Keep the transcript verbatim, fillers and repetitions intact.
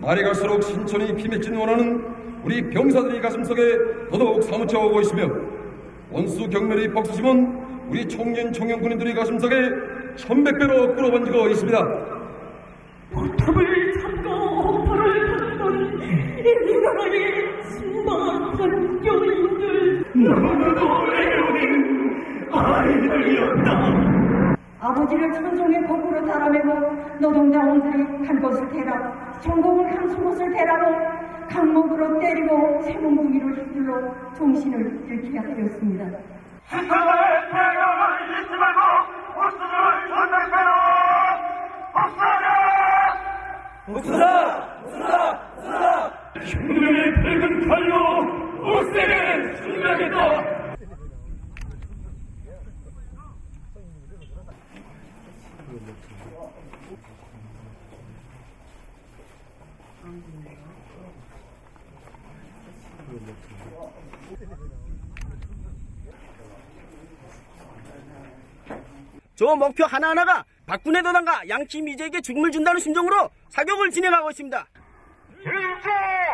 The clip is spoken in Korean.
날이 갈수록 신천이 피맺진 원하는 우리 병사들의 가슴속에 더더욱 사무쳐오고 있으며 원수 경멸의 박수심은 우리 청년 청년군인들의 가슴속에 천백배로 끌어번지고 있습니다. 포탑을 잡고 불을 탔던 이 나라의 수많은 교인들 너무나도 애로운 아이들이었다. 아버지를 천종의 거꾸로 따라매고 노동자원들이 간 곳을 대라 전공을 감춘 곳을 대라고 강목으로 때리고 세몽둥이로 휘둘러 정신을 잃게 하였습니다. 시청자의 태양을 잊지 말고 목숨을 선택해라! 복수하라! 복수다! 복수다! 복수다! 흉명의 붉은 칼로 옥새를 순명했다! 저 목표 하나하나가 박군의 도당과 양치 미제에게 죽음을 준다는 심정으로 사격을 진행하고 있습니다. 일제